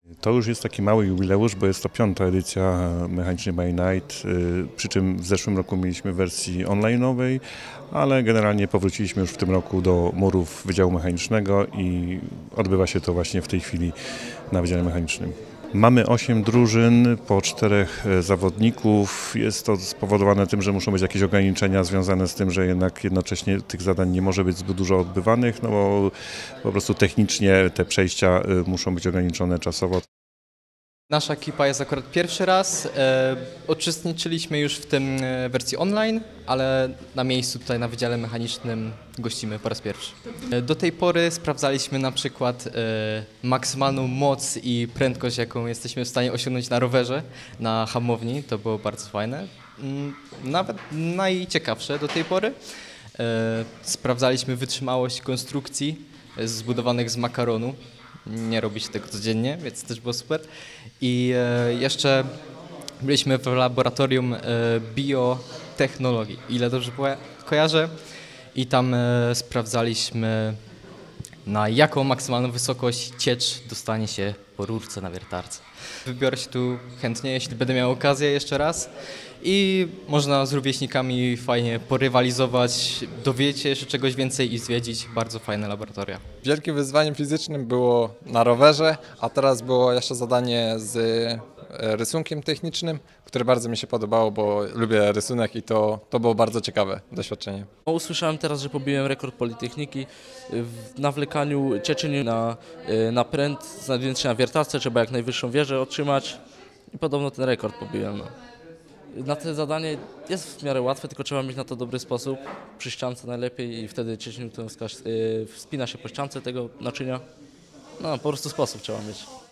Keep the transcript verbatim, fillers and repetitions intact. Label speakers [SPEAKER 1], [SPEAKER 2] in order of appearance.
[SPEAKER 1] To już jest taki mały jubileusz, bo jest to piąta edycja Mechanicznej by Night, przy czym w zeszłym roku mieliśmy wersji online'owej, ale generalnie powróciliśmy już w tym roku do murów Wydziału Mechanicznego i odbywa się to właśnie w tej chwili na Wydziale Mechanicznym. Mamy osiem drużyn, po czterech zawodników. Jest to spowodowane tym, że muszą być jakieś ograniczenia związane z tym, że jednak jednocześnie tych zadań nie może być zbyt dużo odbywanych, no bo po prostu technicznie te przejścia muszą być ograniczone czasowo.
[SPEAKER 2] Nasza ekipa jest akurat pierwszy raz. E, uczestniczyliśmy już w tym e, wersji online, ale na miejscu tutaj na Wydziale Mechanicznym gościmy po raz pierwszy. E, do tej pory sprawdzaliśmy na przykład e, maksymalną moc i prędkość, jaką jesteśmy w stanie osiągnąć na rowerze, na hamowni. To było bardzo fajne. Mm, nawet najciekawsze do tej pory. E, sprawdzaliśmy wytrzymałość konstrukcji zbudowanych z makaronu. Nie robi się tego codziennie, więc też było super. I e, jeszcze byliśmy w laboratorium e, biotechnologii, ile dobrze kojarzę. I tam e, sprawdzaliśmy, na jaką maksymalną wysokość ciecz dostanie się po rurce na wiertarce. Wybiorę się tu chętnie, jeśli będę miał okazję jeszcze raz. I można z rówieśnikami fajnie porywalizować, dowiedzieć się jeszcze czegoś więcej i zwiedzić bardzo fajne laboratoria.
[SPEAKER 3] Wielkim wyzwaniem fizycznym było na rowerze, a teraz było jeszcze zadanie z rysunkiem technicznym, które bardzo mi się podobało, bo lubię rysunek i to, to było bardzo ciekawe doświadczenie.
[SPEAKER 4] Usłyszałem teraz, że pobiłem rekord Politechniki w nawlekaniu cieczy na, na pręt, znajdując się na wiertarce, trzeba jak najwyższą wieżę otrzymać i podobno ten rekord pobiłem. No. Na to zadanie jest w miarę łatwe, tylko trzeba mieć na to dobry sposób, przy ściance najlepiej i wtedy dziesięć newtonów wspina się po ściance tego naczynia. No po prostu sposób trzeba mieć.